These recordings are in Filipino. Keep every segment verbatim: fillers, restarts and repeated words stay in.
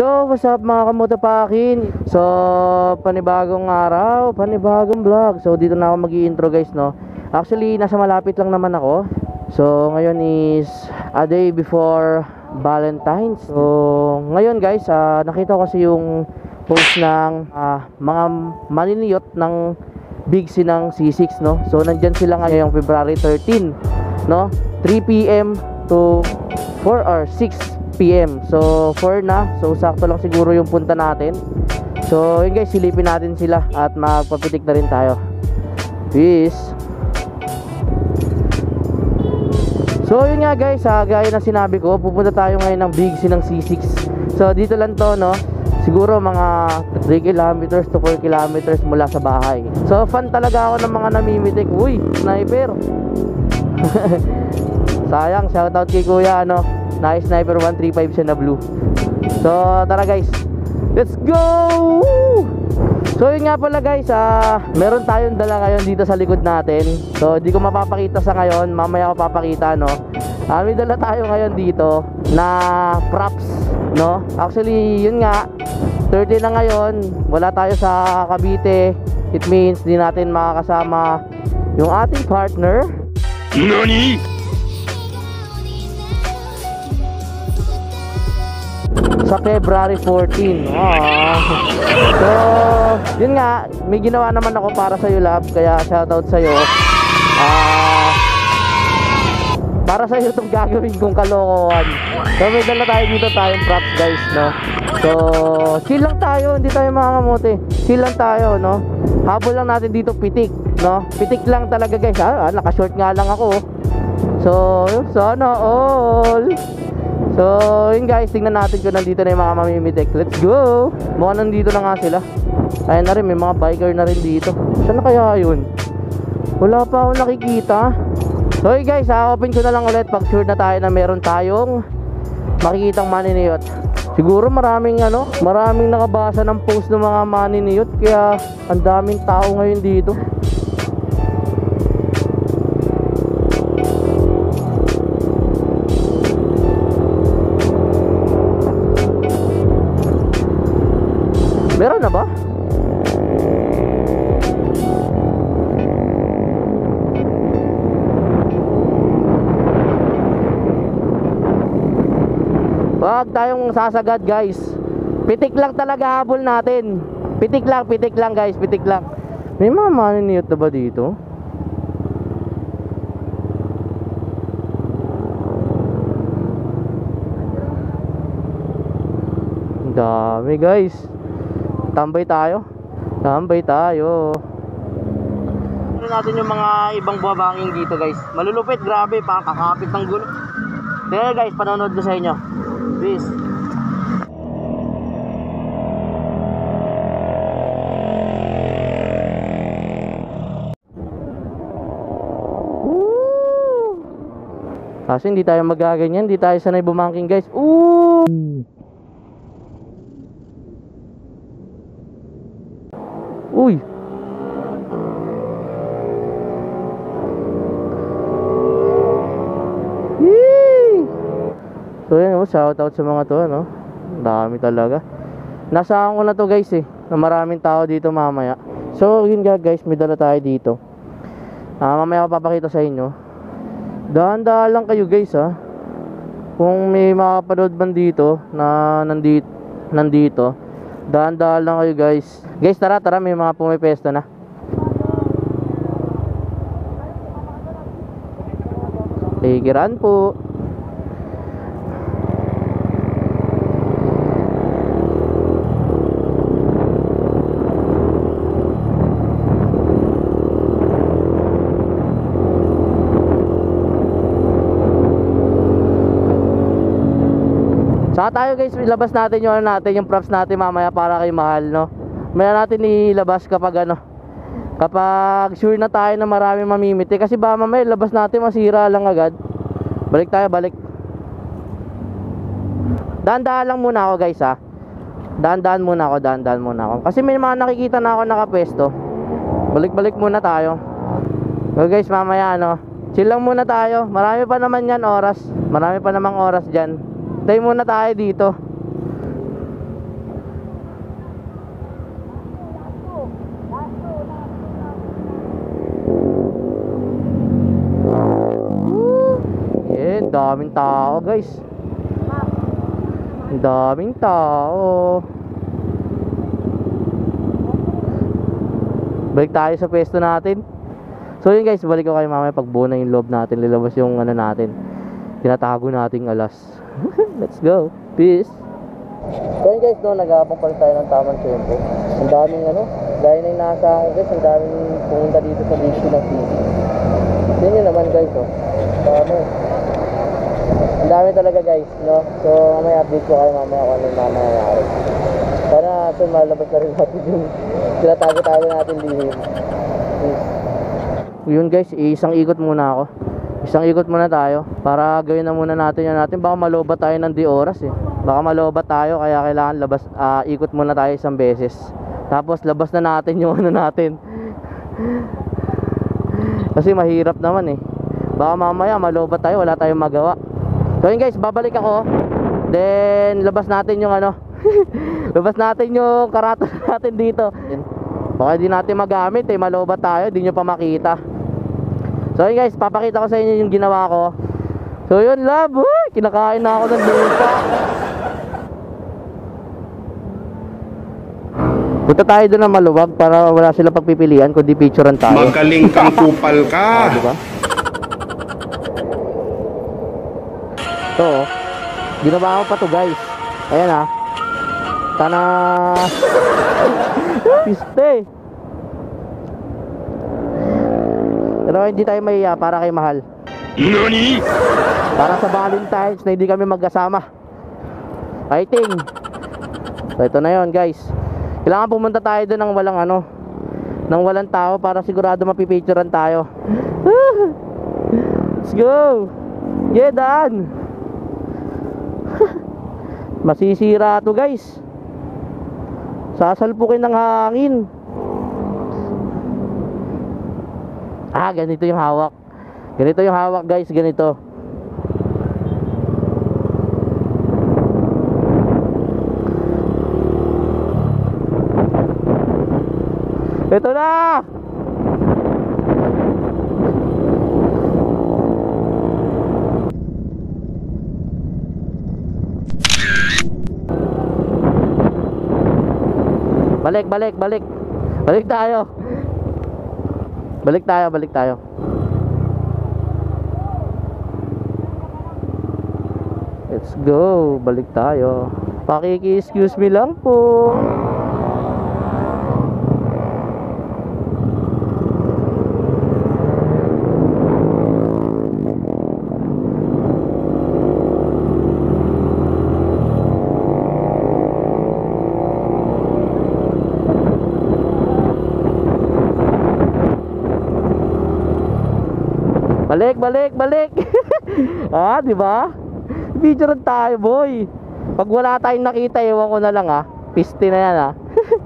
So, what's up mga kamotopakin? So, panibagong araw, panibagong vlog. So, dito na ako mag-i-intro guys, no? Actually, nasa malapit lang naman ako. So, ngayon is a day before Valentine's. So, ngayon guys, uh, nakita ko kasi yung post ng uh, mga maniniyot ng Big C ng C six, no? So, nandyan sila ngayong February thirteen, no? three p m to four or six p m So four na, so sakto lang siguro yung punta natin. So yun guys, silipin natin sila at magpapitik na rin tayo. Peace. So yun nga guys, ha, gaya ng sinabi ko, pupunta tayo ngayon ng Big C ng C six. So dito lang to, no? Siguro mga three kilometers to four kilometers mula sa bahay. So fan talaga ako ng mga namimitik. Uy, sniper. Sayang, shoutout kay kuya, ano, nice sniper one three five siya na blue. So tara guys, let's go! So yun nga pala guys, ah, meron tayong dala ngayon dito sa likod natin. So di ko mapapakita sa ngayon, mamaya ko papakita, no. Ah, may dala tayo ngayon dito na props, no. Actually yun nga, thirty na ngayon, wala tayo sa Cavite. It means di natin makakasama yung ating partner. Nani? Sa February fourteen. Ah. So, yun nga, may ginawa naman ako para sa iyo, love, kaya shoutout sa iyo. Ah, para sa iyo itong gagawin kong kalokohan. So, may dala tayo dito, tayong props, guys, no. So, chill lang tayo, hindi tayo mga kamote. Chill lang tayo, no. Habol lang natin dito pitik, no. Pitik lang talaga, guys. Ah, naka-short nga lang ako. So, sana all. So, yun guys, tingnan natin kung nandito na yung mga mamimitik. Let's go! Mukhang nandito na nga sila. Ayun na rin, may mga biker na rin dito. Saan na kaya yun? Wala pa ako nakikita. So, yun guys, ha-open ko na lang ulit pag sure na tayo na meron tayong makikitang maniniyot. Siguro maraming ano, maraming nakabasa ng post ng mga maniniyot, kaya ang daming tao ngayon dito. Meron na ba? Wag tayong sasagad guys. Pitik lang talaga habol natin. Pitik lang, pitik lang guys, pitik lang. May mga maniniyot na ba dito? Ang dami guys. Tambay tayo. Tambay tayo. Tingnan natin yung mga ibang buwabangin dito guys. Malulupit, grabe, pakakapit ng gulo. Tingnan guys, panonood ko sa inyo. Peace. Woo! Kasi hindi tayo magaganyan, hindi tayo sanay bumangking guys. Ooh! Uy. Yee! So yan, oh, shout out sa mga to, no. Dami talaga. Nasaan ko na to guys eh, na maraming tao dito mamaya. So yun nga guys, may dala tayo dito. Ah, mamaya ko papakita sa inyo. Dahan-dahan lang kayo guys, ha. Kung may makapanood man dito na nandito, nandito. Dahan-dahan lang kayo guys. Guys, tara, tara, may mga pumipesto na. Tigiran po. Saka tayo guys, ilabas natin yung ano natin, yung props natin mamaya para kay mahal, no. Maya natin ilabas kapag ano, kapag sure na tayo na marami mamimiti. Kasi ba mamaya ilabas natin masira lang agad. Balik tayo, balik. Dahan-dahan lang muna ako guys, ha. Dahan-dahan muna ako, dahan-dahan muna ako. Kasi may mga nakikita na ako nakapwesto. Balik-balik muna tayo. So guys, mamaya ano, chill lang muna tayo. Marami pa naman yan oras. Marami pa namang oras dyan. Tayo muna tayo dito. daming tao guys. Ang daming tao. Balik tayo sa pwesto natin. So yun guys, balik ko kayo mamaya pag buo na yung loob natin. Lilabas yung ano natin, tinatago nating alas. Let's go. Peace. So yun guys, no, nag-aapang tayo ng tamang tempo. Ang daming ano, gaya na yung nasa ako guys, ang daming pumunta dito sa beach ng City. Yun yun naman guys, oh. Dami. Ang dami talaga guys, no. So mamaya update ko kayo mamaya kung ano yung mangyayari. Sana so malabas na rin natin yung tinatago-tago natin dito. Peace. Yun guys, isang ikot muna ako. Isang ikot muna tayo para gawin na muna natin yan natin. Baka malobat tayo ng di oras eh. Baka malobat tayo kaya kailangan labas, uh, ikot muna tayo isang beses. Tapos labas na natin yung ano natin. Kasi mahirap naman eh. Baka mamaya malobat tayo, wala tayong magawa. So yun guys, babalik ako. Then labas natin yung ano labas natin yung karato natin dito. Baka hindi natin magamit eh, malobat tayo, hindi nyo pa makita. So yun guys, papakita ko sa inyo yung ginawa ko. So yun love, huh, kinakain na ako ng lupa. Punta tayo doon na maluwag para wala sila pagpipilian kundi picturean tayo. Magaling kang kupal ka. Ah, diba? So, ginawa ko pa to guys. Ayan ah. Tana. Piste. Pero hindi tayo mahiya para kay mahal. Nani? Para sa Valentine's na hindi kami magkasama. Fighting. So ito na yon guys. Kailangan pumunta tayo doon ng walang ano, ng walang tao para sigurado mapipicturean tayo. Let's go. Yeah, daan. Masisira to guys. Sasalpukin ng hangin. Ah, ganito yung hawak. Ganito yung hawak guys, ganito. Ito na! Balik, balik, balik. Balik tayo. Balik tayo, balik tayo. Let's go, balik tayo. Pakiki-excuse me lang po. Balik, balik, balik. Ah, di ba? Picturean tayo, boy. Pag wala tayong nakita, ewan ko na lang ah. Piste na yan ah.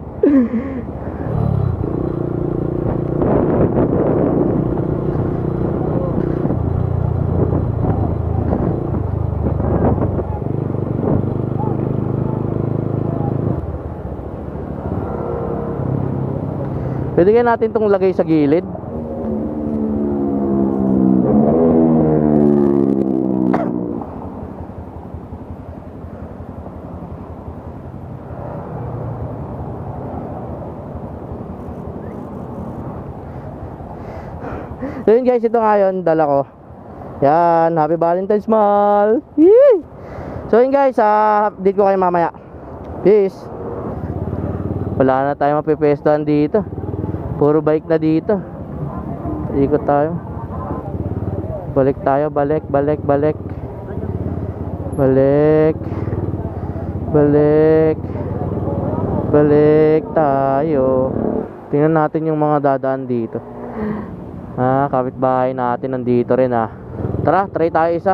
Pwede kaya natin itong lagay sa gilid. So yun guys, ito ngayon dala ko. Yan, happy Valentine's Mal. Yee! So yun guys, uh, update ko kayo mamaya. Peace. Wala na tayo mapipestuhan dito. Puro bike na dito. Ikot tayo. Balik tayo, balik, balik, balik. Balik. Balik. Balik tayo. Tingnan natin yung mga dadaan dito. Ah, kapitbahay natin nandito rin ah. Tara, try tayo isa.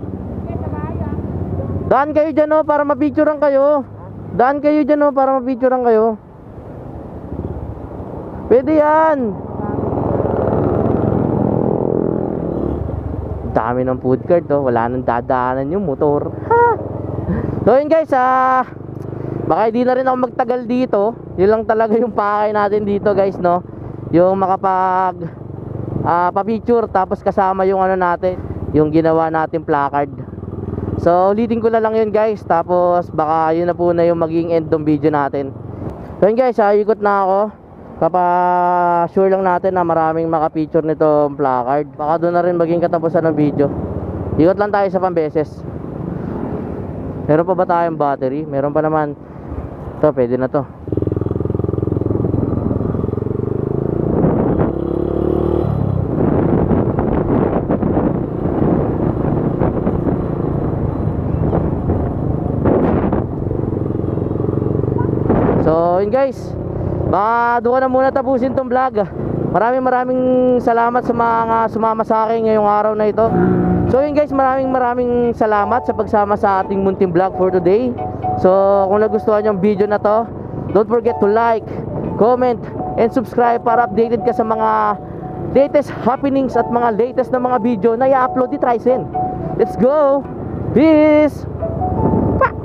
Daan kayo dyan oh, para mapicturean kayo. Daan kayo dyan oh, para mapicturean kayo. Pwede yan. Dami ng food cart oh, wala nang dadaanan yung motor. Ha! So yun guys, ah, baka hindi na rin ako magtagal dito. Yun lang talaga yung pakay natin dito guys, no. Yung makapag uh, pa-picture tapos kasama yung ano natin, yung ginawa natin placard. So ulitin ko na lang yun guys, tapos baka yun na po na yung maging end ng video natin. So yun guys, ah, ikot na ako. Kapag sure lang natin na maraming makapicture nitong placard, baka doon na rin maging katapusan ng video. Ikot lang tayo sa pambeses. Meron pa ba tayong battery? Meron pa naman. Ito, pwede na to. So yun guys, baka doon na muna tapusin tong vlog. Maraming maraming salamat sa mga sumama sa akin ngayong araw na ito. So yun guys, maraming maraming salamat sa pagsama sa ating munting vlog for today. So kung nagustuhan yung video na to, don't forget to like, comment, and subscribe para updated ka sa mga latest happenings at mga latest na mga video na i-upload ni Trycen. Let's go! Peace! Pa!